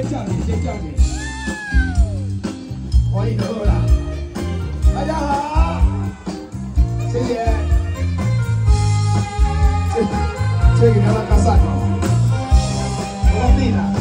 叫你，先叫你，欢迎就好啦。大家好，谢谢。这个让他加散哦，我讲你啦。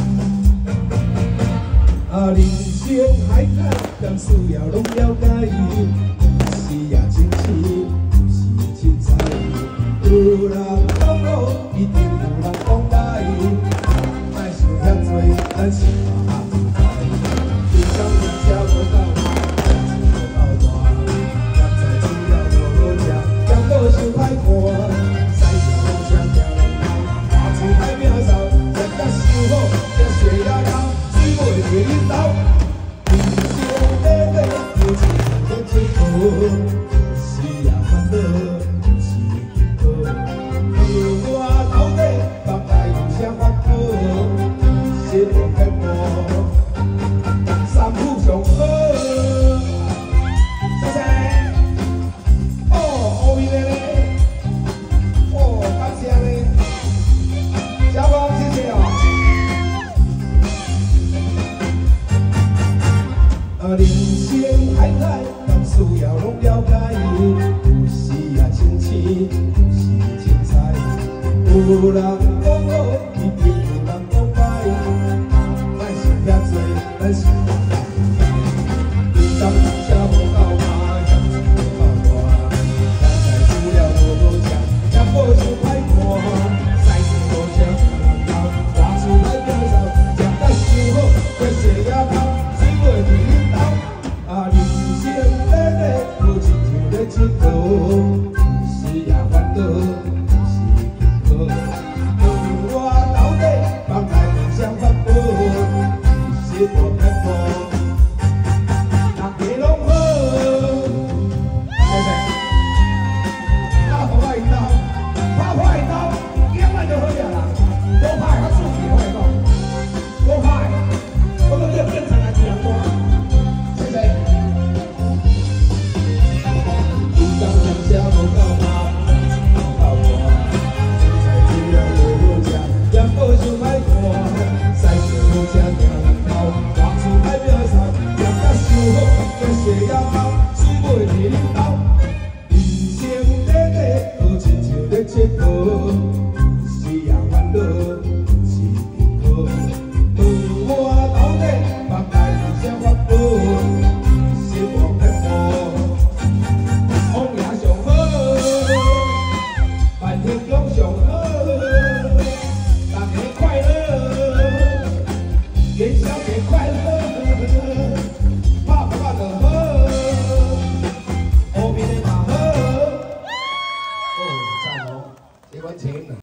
人生海海，甘需要拢了解，是也真是，是凊彩。有人讲好，一定有人讲歹，莫想遐多，咱是嘛自在。天上人家无够大，人无够大，咸菜煮了无好食，咸宝伤歹看，西食好吃惊人头，花枝歹苗梢，食甲伤好，才血压高，水袂摕恁兜。人生短短，有一天要出头，是也烦恼。 人生海海，甘需要拢了解，有时也清醒，有时凊彩。有人讲好，一定有人讲歹，莫想遐多，咱是嘛自在。天上人车无够大，险情无够大，咸菜煮了无好食，咸宝伤歹看，西面好吃惊人头，花枝歹苗梢，食甲伤好，血血也高，水袂摕恁兜。 人生短短，好亲像咧佚佗，有时也烦恼，有时幸福。问我到底，放来有啥法宝？是无偏颇，大家拢好。谢谢。打破一刀，打破一刀，永远就好了啦。多拍较刺激，我讲，多拍，我们就变成了两多。 元宵节快乐！